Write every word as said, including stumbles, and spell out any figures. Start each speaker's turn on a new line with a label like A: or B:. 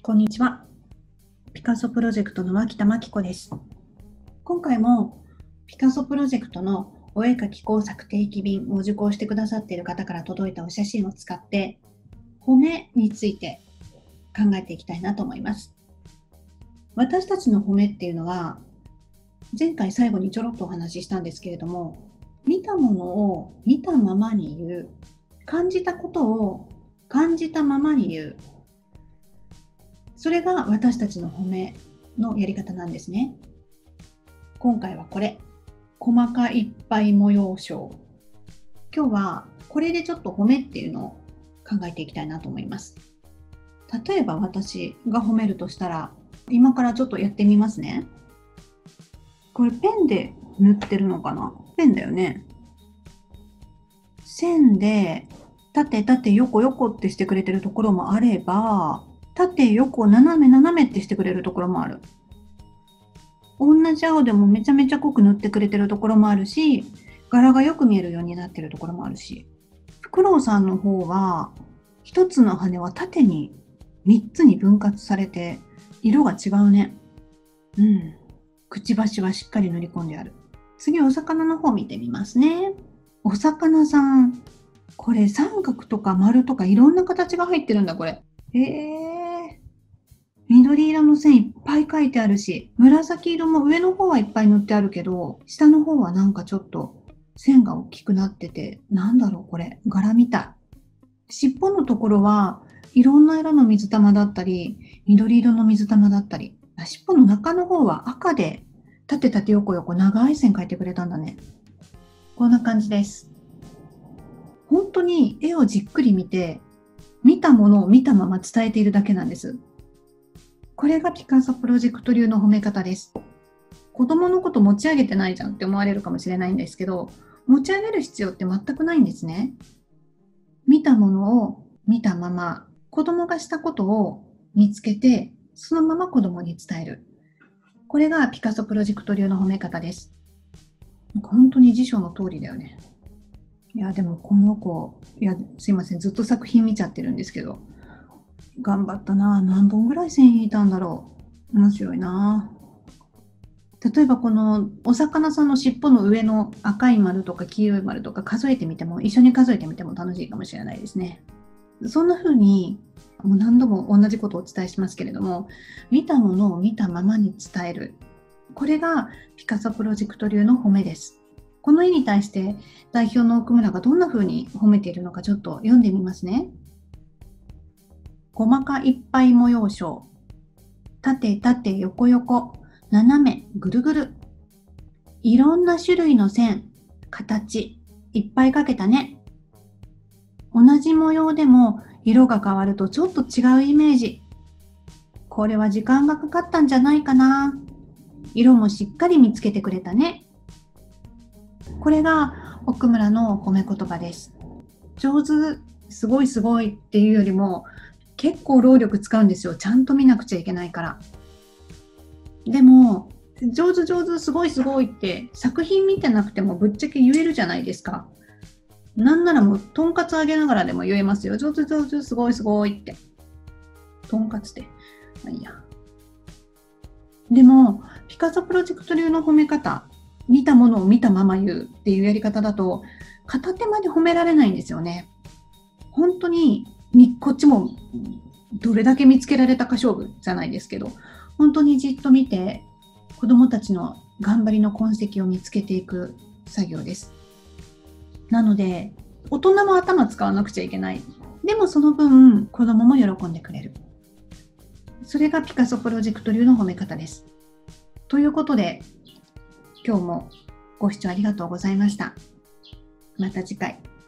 A: こんにちは。ピカソプロジェクトの脇田真紀子です。今回もピカソプロジェクトのお絵描き工作定期便を受講してくださっている方から届いたお写真を使って褒めについて考えていきたいなと思います。私たちの褒めっていうのは前回最後にちょろっとお話ししたんですけれども、見たものを見たままに言う、感じたことを感じたままに言う、それが私たちの褒めのやり方なんですね。今回はこれ、細かいっぱい模様章。今日はこれでちょっと褒めっていうのを考えていきたいなと思います。例えば私が褒めるとしたら、今からちょっとやってみますね。これペンで塗ってるのかな？ペンだよね。線で縦縦横横ってしてくれてるところもあれば、縦横斜め斜めってしてくれるところもある。同じ青でもめちゃめちゃ濃く塗ってくれてるところもあるし、柄がよく見えるようになってるところもあるし、フクロウさんの方は一つの羽は縦にみっつに分割されて色が違うね。うん。くちばしはしっかり塗り込んである。次お魚の方見てみますね。お魚さん、これ三角とか丸とかいろんな形が入ってるんだこれ。えー緑色の線いっぱい描いてあるし、紫色も上の方はいっぱい塗ってあるけど、下の方はなんかちょっと線が大きくなってて、なんだろうこれ、柄みたい。尻尾のところはいろんな色の水玉だったり、緑色の水玉だったり、尻尾の中の方は赤で縦縦横横長い線描いてくれたんだね。こんな感じです。本当に絵をじっくり見て、見たものを見たまま伝えているだけなんです。これがピカソプロジェクト流の褒め方です。子供のこと持ち上げてないじゃんって思われるかもしれないんですけど、持ち上げる必要って全くないんですね。見たものを見たまま、子供がしたことを見つけて、そのまま子供に伝える。これがピカソプロジェクト流の褒め方です。本当に辞書の通りだよね。いや、でもこの子、いや、すいません、ずっと作品見ちゃってるんですけど、頑張ったな。何本ぐらい線引いたんだろう。面白いな。例えばこのお魚さんの尻尾の上の赤い丸とか黄色い丸とか数えてみても、一緒に数えてみても楽しいかもしれないですね。そんな風にもう何度も同じことをお伝えしますけれども、見たものを見たままに伝える。これがピカソプロジェクト流の褒めです。この絵に対して代表の奥村がどんな風に褒めているのかちょっと読んでみますね。細かいっぱい模様章。縦縦横横。斜めぐるぐる。いろんな種類の線、形、いっぱい描けたね。同じ模様でも色が変わるとちょっと違うイメージ。これは時間がかかったんじゃないかな。色もしっかり見つけてくれたね。これが奥村の褒め言葉です。上手、すごいすごいっていうよりも、結構労力使うんですよ。ちゃんと見なくちゃいけないから。でも、上手上手すごいすごいって作品見てなくてもぶっちゃけ言えるじゃないですか。なんならもうとんかつあげながらでも言えますよ。上手上手すごいすごいって。とんかつって。まあいいや。でも、ピカソプロジェクト流の褒め方、見たものを見たまま言うっていうやり方だと、片手間で褒められないんですよね。本当にこっちもどれだけ見つけられたか勝負じゃないですけど、本当にじっと見て子どもたちの頑張りの痕跡を見つけていく作業です。なので大人も頭使わなくちゃいけない。でもその分子どもも喜んでくれる。それがピカソプロジェクト流の褒め方です。ということで今日もご視聴ありがとうございました。また次回。